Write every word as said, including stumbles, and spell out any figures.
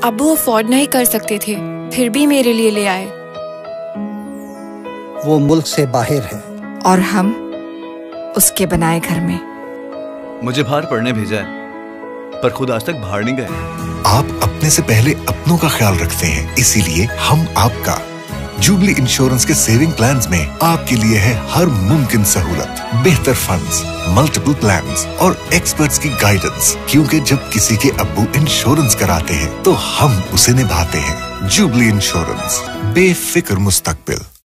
अब्बू अफोर्ड नहीं कर सकते थे, फिर भी मेरे लिए ले आए। वो मुल्क से बाहर है और हम उसके बनाए घर में। मुझे बाहर पढ़ने भेजा है, पर खुद आज तक बाहर नहीं गए। आप अपने से पहले अपनों का ख्याल रखते हैं, इसीलिए हम आपका। जुबली इंश्योरेंस के सेविंग प्लान्स में आपके लिए है हर मुमकिन सहूलत, बेहतर फंड्स, मल्टीपल प्लान्स और एक्सपर्ट्स की गाइडेंस। क्योंकि जब किसी के अब्बू इंश्योरेंस कराते हैं तो हम उसे निभाते हैं। जुबली इंश्योरेंस, बेफिक्र मुस्तकबिल।